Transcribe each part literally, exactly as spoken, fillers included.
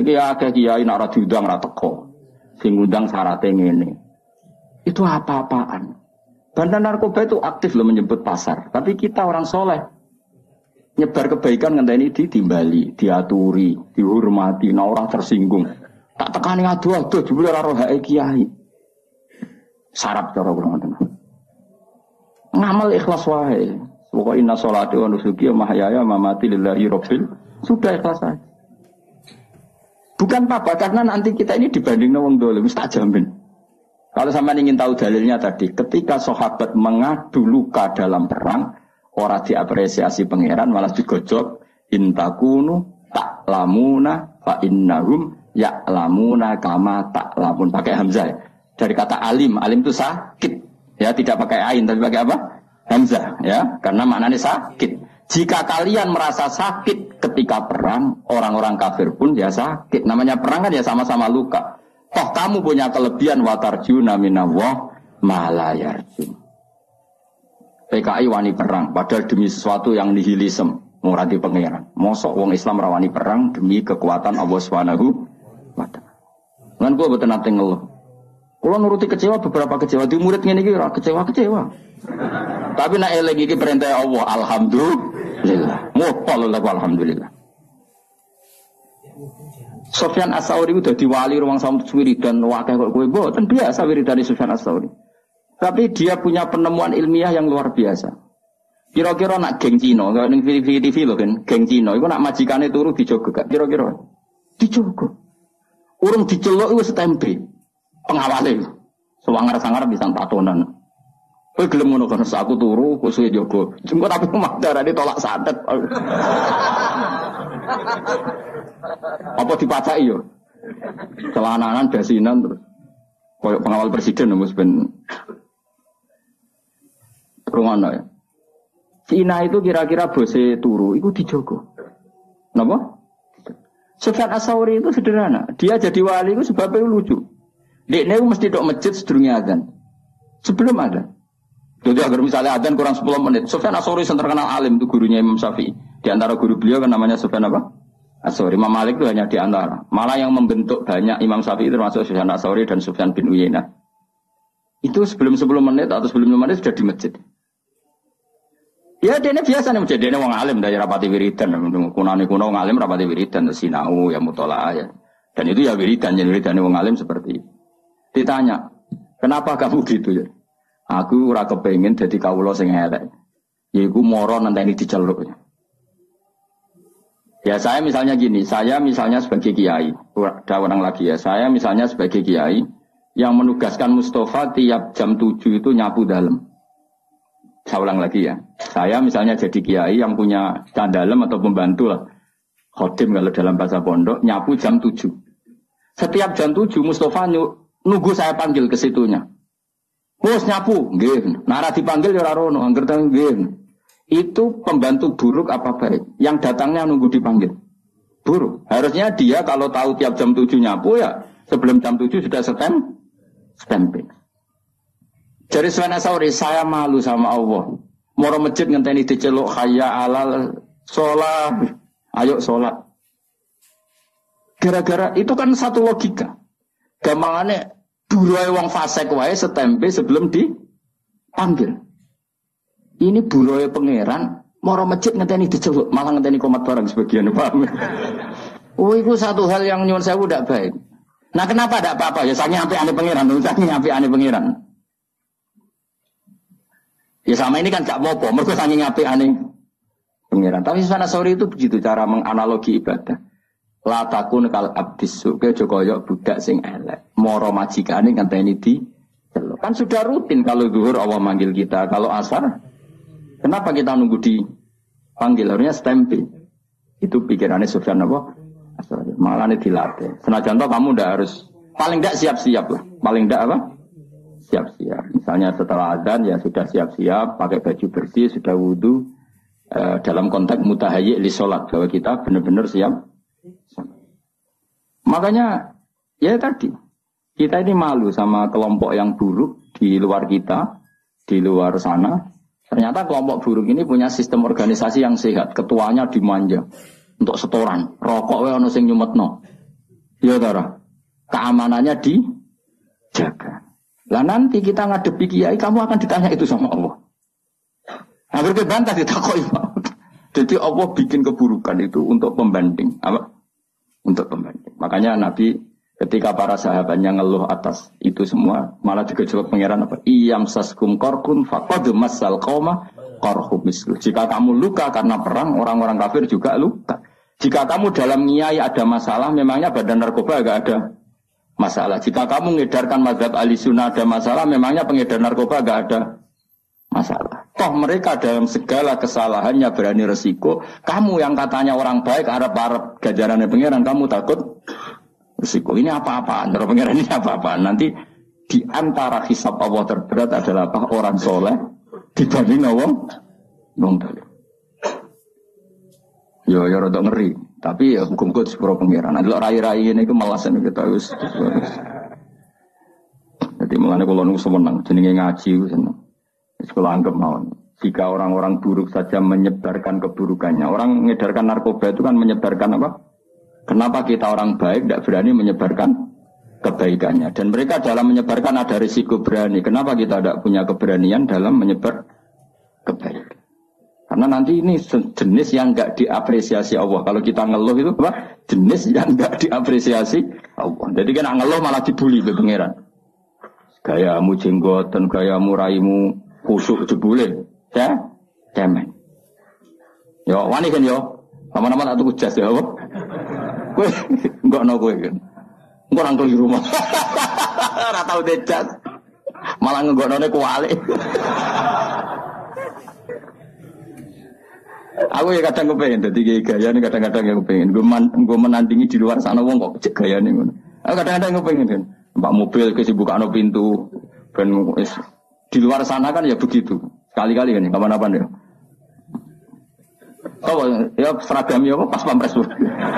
Saiki akeh kiai nek ora diundang ora teko. Sing ngundang syaratnya ngene. Itu apa-apaan. Bandar narkoba itu aktif loh menyebut pasar. Tapi kita orang soleh. Nyebar kebaikan ngenteni ditimbali, diaturi, dihormati, nah orang tersinggung. Tak tekani adu-adu jebule ora roh hake kiai. Sarap cara kula ngoten. Ngamal ikhlas wae. Pokoke inna sholati wa nusuki wa mahyaya wa mamati lillahi rabbil. Sudah ikhlas saja. Bukan apa karena nanti kita ini dibanding wong dolim, tak jamin. Kalau sampean ingin tahu dalilnya tadi, ketika sahabat mengadu luka dalam perang, orang diapresiasi pangeran malah digojok intakunu ta'lamuna fa innahum ya'lamuna kama ta'lamun, pakai hamzah. Dari kata alim, alim itu sakit. Ya, tidak pakai ain tapi pakai apa? Hamzah, ya, karena maknanya sakit. Jika kalian merasa sakit ketika perang, orang-orang kafir pun ya sakit. Namanya perang kan ya sama-sama luka. Toh kamu punya kelebihan watarjuna minallah ma la yarjun. P K I wani perang, padahal demi sesuatu yang nihilisme, ngurati pangeran. Mosok wong Islam rawani perang demi kekuatan Allah Subhanahu wa taala. Lan kula boten nate ngeluh. Kula nuruti kecewa beberapa kecewa di murid ngene iki ora kecewa-kecewa. Tapi nek eling iki perintah Allah, alhamdulillah. Mopol lah alhamdulillah. Sufyan As-Tsauri udah diwali ruang samut wiridan wakeh kok kowe mboten biasa wiridan Sufyan As-Tsauri. Tapi dia punya penemuan ilmiah yang luar biasa. Kira-kira nak geng Cina, kalau ning T V T V lho kan, geng Cina iku nak majikane turu dijogo gak kira-kira. Dijogo. Urung diceluk iku setempe. Pengawale. Sewangar-sangar bisa tatonan. Kowe gelem ngono kan aku turu kok suwe jogo. Jengko tapi madarane tolak santet. Apa dipacaki yo? Celananan dasinan terus. Koyok pengawal presiden wis ben rungono ya. Cina itu kira-kira bose turu iku dijogo. Napa? Sufyan As-Tsauri itu sederhana. Dia jadi wali itu sebabnya lucu. Dekne mesti tok masjid sedurunge adzan. Sebelum ada. Jadi agar misalnya adzan kurang sepuluh menit. Sufyan As-Tsauri yang terkenal alim itu gurunya Imam Syafi'i. Di antara guru beliau kan namanya Sufyan apa? As-Tsauri. Imam Malik itu hanya di antara. Malah yang membentuk banyak Imam Syafi'i termasuk Sufyan As-Tsauri dan Sufyan bin Uyainah. Itu sebelum sepuluh menit atau sebelum lima menit sudah di masjid. Ya dene biasa nih masjid, dene wong alim dari rapati wiridan. Kunane kuno wong alim rapati wiridan sinau ya mutolaah ya. Dan itu ya wiridan, jadi wiridan wong alim seperti itu. Ditanya, kenapa kamu gitu ya? Aku ora kepengin dadi kawula sing elek. Yaiku moro nenteni diceluk. Ya saya misalnya gini, saya misalnya sebagai kiai, ada orang lagi ya, saya misalnya sebagai kiai yang menugaskan Mustafa tiap jam tujuh itu nyapu dalam. Saya ulang lagi ya, saya misalnya jadi kiai yang punya candalem atau pembantu lah, khodim kalau dalam bahasa pondok, nyapu jam tujuh. Setiap jam tujuh Mustafa nunggu saya panggil ke situnya. Bos nyapu, nggih. Nara dipanggil ya ora rono, angger teng nggih. Itu pembantu buruk apa baik? Yang datangnya nunggu dipanggil. Buruk. Harusnya dia kalau tahu tiap jam tujuh nyapu ya sebelum jam tujuh sudah stem stempel. Jadi Sufyan As-Tsauri, saya malu sama Allah. Moro masjid ngenteni diceluk hayya alal sholat. Ayo sholat. Gara-gara itu kan satu logika. Gampangane buruhe wong fasik wae setempe sebelum dipanggil. Ini buruhe pangeran, moro masjid ngenteni diceluk, malah ngenteni komat barang sebagian, paham? Oh, itu satu hal yang nyuwun sewu ndak baik. Nah, kenapa ndak apa-apa? Ya saking apik-ane pangeran, saking apik-ane pangeran. Ya sama ini kan gak apa-apa, mergo saking apik-ane pangeran. Tapi Sufyan As-Tsauri itu begitu cara menganalogi ibadah. La takun kal abdis suke jokoyo budak sing elek. Moro majikane ngenteni di celuk. Kan sudah rutin kalau zuhur Allah manggil kita, kalau asar kenapa kita nunggu di panggil harusnya stempel. Itu pikirannya Sufyan apa? As-Tsauri. Malah ini dilatih. Senajan toh kamu ndak harus paling ndak siap-siap lah. Paling ndak apa? Siap-siap. Misalnya setelah adzan ya sudah siap-siap, pakai baju bersih, sudah wudu. Eh, dalam konteks mutahayyi li sholat bahwa kita benar-benar siap. Makanya ya tadi kita ini malu sama kelompok yang buruk di luar kita, di luar sana. Ternyata kelompok buruk ini punya sistem organisasi yang sehat. Ketuanya dimanja untuk setoran. Rokok wae ono sing nyumetno. Ya Tara, keamanannya dijaga. Lah nanti kita ngadepi kiai, kamu akan ditanya itu sama Allah. Hampir kebantah ditakoi. Jadi Allah bikin keburukan itu untuk pembanding, apa? Untuk pembanding. Makanya Nabi ketika para sahabatnya ngeluh atas itu semua, malah digejolak pangeran apa? Iyam saskum korkun faqad masal qauma qarhum mislu. Jika kamu luka karena perang, orang-orang kafir juga luka. Jika kamu dalam ngiyai ada masalah, memangnya badan narkoba agak ada masalah. Jika kamu mengedarkan mazhab ahli sunnah ada masalah, memangnya pengedar narkoba agak ada masalah. Toh mereka dalam segala kesalahannya berani resiko. Kamu yang katanya orang baik, Arab-Arab gajarannya pangeran, kamu takut resiko. Ini apa-apaan? Terus pangeran ini apa-apaan? Nanti di antara hisab Allah terberat adalah apa? Orang soleh dibanding orang non-soleh. Yo yo rada ngeri, tapi ya hukum kut sepuro pangeran. Ada rai-rai ini itu malasan kita wis. Jadi mulane kula nu seneng jenenge ngaji wis seneng. Wis kula anggap mawon. Jika orang-orang buruk saja menyebarkan keburukannya, orang mengedarkan narkoba itu kan menyebarkan apa? Kenapa kita orang baik tidak berani menyebarkan kebaikannya? Dan mereka dalam menyebarkan ada risiko berani. Kenapa kita tidak punya keberanian dalam menyebar kebaikan? Karena nanti ini jenis yang enggak diapresiasi Allah. Kalau kita ngeluh itu apa? Jenis yang enggak diapresiasi Allah. Jadi kan ngeluh malah dibully be pangeran. Gayamu jenggoten, gayamu raimu kusuk jebule. Ya? Cemen. Yo wani kan yo. Lama-lama tak tuku jas ya apa? Kowe enggak ono kowe kan. Engko nang di rumah. Ora tau dejas. Malah ngegonone kuwalik. Aku ya kadang kepengen jadi gaya ini kadang-kadang ya kepengen gue man, gue menandingi di luar sana wong kok cek gaya nih. Aku kadang-kadang kepengen kan, mbak mobil kesibukan pintu, dan di luar sana kan ya begitu sekali-kali kan, kapan-kapan ya. Oh ya seragamnya apa pas pampres tuh.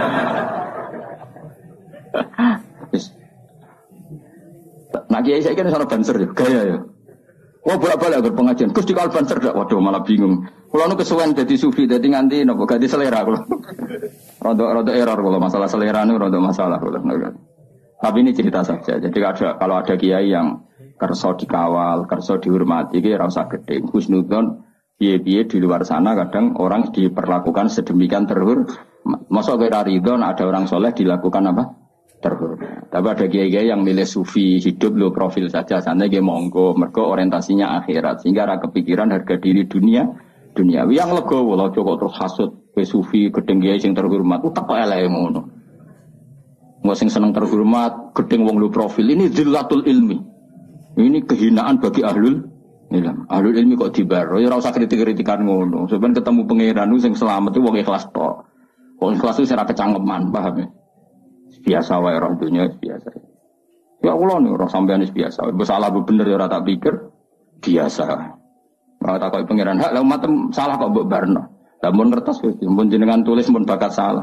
Nah kiai saya kan sana banser ya, gaya ya. Wah bolak-balik agar pengajian, Gus di kal banser dak, waduh malah bingung. Kalau nu kesuwen jadi sufi, jadi nganti nopo ganti selera kalau. Rodo-rodo error kalau masalah selera nu rodo masalah kalau. Tapi ini cerita saja. Jadi ada kalau ada kiai yang kerso dikawal, kerso dihormati, kira rasa gede. Husnudon, biye-biye di luar sana kadang orang diperlakukan sedemikian terhur. Masuk ke Ridon ada orang soleh dilakukan apa? Terhur. Tapi ada kiai-kiai yang milih sufi hidup lo profil saja. Sana dia monggo, mergo orientasinya akhirat sehingga ada kepikiran harga diri dunia. Dunia yang legowo lho kok terus hasud ke sufi gedeng kiai sing terhormat utek kok eleke ngono. Wong sing seneng terhormat gedeng wong lu profil ini zillatul ilmi. Ini kehinaan bagi ahlul ilmi. Ahlul ilmi kok dibaro ya ora usah kritik-kritikan ngono. Sampeyan ketemu pangeran sing selamat itu wong ikhlas tok. Wong ikhlas itu ora kecangkeman, paham ya? Biasa wae orang dunia biasa. Ya Allah nih orang sampeyan biasa. Salah bener ya ora tak pikir biasa. Kalau tak kau pangeran hak, lalu matem salah kok mbok barno. Lamun ngertos, mun jenengan tulis mun bakat salah.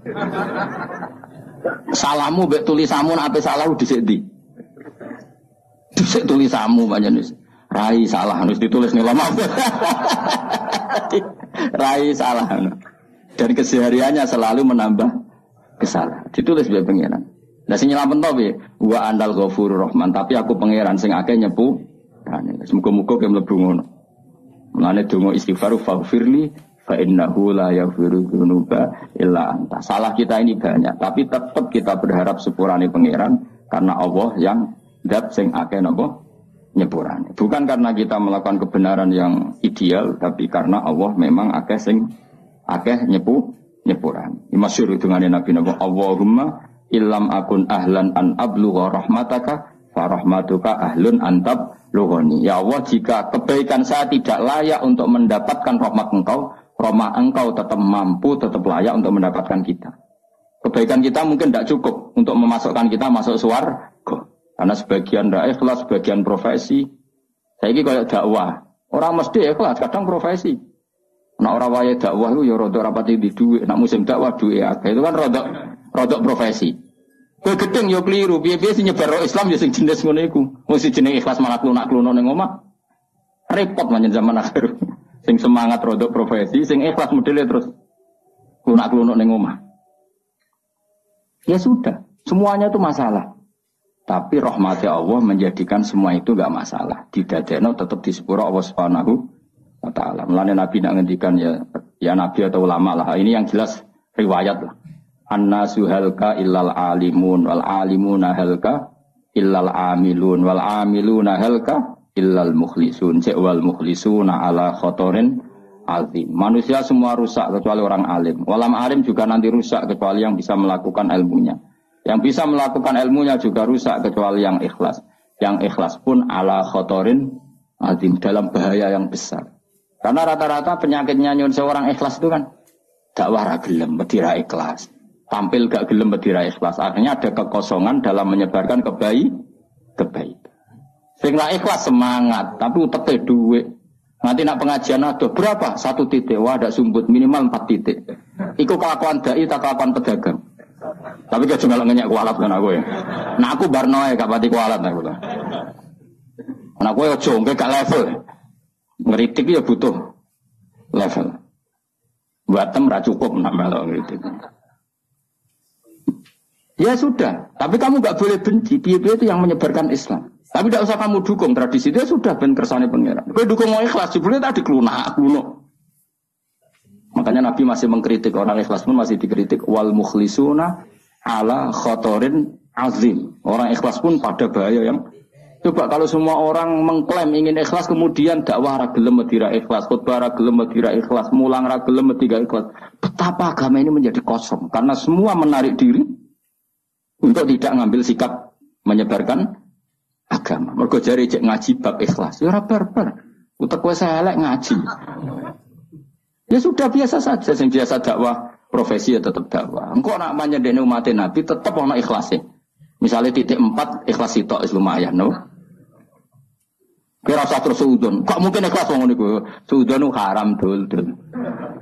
Salahmu mbek tulisamu ape salah dhisik ndi? Dhisik tulisamu pancen wis. Rai salah harus ditulis nih lama. Rai salah. Dan kesehariannya selalu menambah kesalahan. Ditulis mbek pangeran. Lah sing nyelametno piye? Wa andal ghafurur rahman, tapi aku pangeran sing akeh nyepu. Muga-muga ke mlebu ngono. Mulane donga istighfar faghfirli fa innahu la yaghfiru dzunuba illa anta. Salah kita ini banyak, tapi tetap kita berharap sepurane pangeran karena Allah yang zat sing akeh napa nyepurane. Bukan karena kita melakukan kebenaran yang ideal, tapi karena Allah memang akeh sing akeh nyepu nyepurane. Masyhur dungane Nabi napa Allahumma illam akun ahlan an ablugha rahmataka fa rahmatuka ahlun antab lughani. Ya Allah, jika kebaikan saya tidak layak untuk mendapatkan rahmat engkau, rahmat engkau tetap mampu, tetap layak untuk mendapatkan kita. Kebaikan kita mungkin tidak cukup untuk memasukkan kita masuk surga. Karena sebagian tidak ikhlas, sebagian profesi. Saya ini kayak dakwah. Orang mesti ikhlas, kadang profesi. Nah orang waya dakwah itu ya rodok rapati di duit. Nak musim dakwah duit ya. Itu kan rodok, rodok profesi. Kowe gedeng yo keliru, piye-piye sing nyebar Islam yo sing jenis ngono iku. Wong sing jeneng ikhlas malah klunak-kluno ning omah. Repot manjen zaman akhir. Sing semangat rodok profesi, sing ikhlas modele terus klunak-kluno ning omah. Ya sudah, Semuanya itu masalah. Tapi rahmatnya Allah menjadikan semua itu enggak masalah. Didadekno tetap di sepuro Allah Subhanahu wa taala. Mulane Nabi nak ngendikan ya ya nabi atau ulama lah. Ini yang jelas riwayat lah. Annasu halka illal alimun wal alimuna halka illal amilun wal amiluna halka illal mukhlisun. Cek wal mukhlisuna ala khotorin azim. Manusia semua rusak kecuali orang alim. Walam alim juga nanti rusak kecuali yang bisa melakukan ilmunya. Yang bisa melakukan ilmunya juga rusak kecuali yang ikhlas. Yang ikhlas pun ala khotorin azim, dalam bahaya yang besar. Karena rata-rata penyakitnya nyon seorang ikhlas itu kan dakwah ra gelem, bedira ikhlas. Tampil gak gelem, bedira ikhlas. Akhirnya ada kekosongan dalam menyebarkan kebaik, kebaikan. Sing ra ikhlas semangat, tapi uteke duit. Nanti nak pengajian aduh berapa? Satu titik. Wah ada sumbut minimal empat titik. Iku kelakuan dai, tak kelakuan pedagang. Tapi gak cuma ngenyak kualat kan aku ya. Nah aku barno ya gak pati kualat aku lah. Nah aku ya jongke gak level. Ngeritik ya butuh level. Buatem ra cukup nak melok ngeritik. Ya sudah, tapi kamu gak boleh benci. Piye-piye itu yang menyebarkan Islam. Tapi tidak usah kamu dukung tradisi dia sudah ben kersane pangeran. Kowe dukung mau ikhlas jebule tadi klunak kuno. Makanya Nabi masih mengkritik orang ikhlas pun masih dikritik wal mukhlisuna ala khotorin azim. Orang ikhlas pun pada bahaya yang coba kalau semua orang mengklaim ingin ikhlas kemudian dakwah ra gelem medira ikhlas, khutbah ra gelem medira ikhlas, mulang ra gelem medira ikhlas. Betapa agama ini menjadi kosong karena semua menarik diri untuk tidak ngambil sikap menyebarkan agama. Mergo jare cek ngaji bab ikhlas. Ya ora barbar. Utek kowe elek ngaji. Ya sudah biasa saja, yang biasa dakwah profesi ya tetap dakwah. Engkau nak menyedeni umat Nabi tetap ono ikhlasnya. Misalnya titik empat ikhlas itu lumayan, no. Kira usah terus suudon. Kok mungkin ikhlas wong niku? Suudon haram dul dul.